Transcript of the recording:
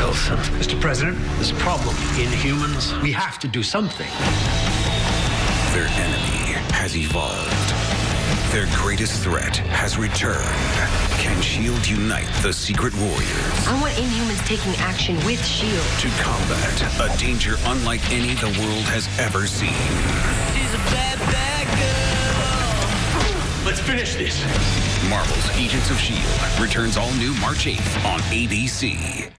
Wilson. Mr. President, there's a problem. Inhumans, we have to do something. Their enemy has evolved. Their greatest threat has returned. Can S.H.I.E.L.D. unite the secret warriors? I want Inhumans taking action with S.H.I.E.L.D. To combat a danger unlike any the world has ever seen. She's a bad, bad girl. Let's finish this. Marvel's Agents of S.H.I.E.L.D. returns all new March 8th on ABC.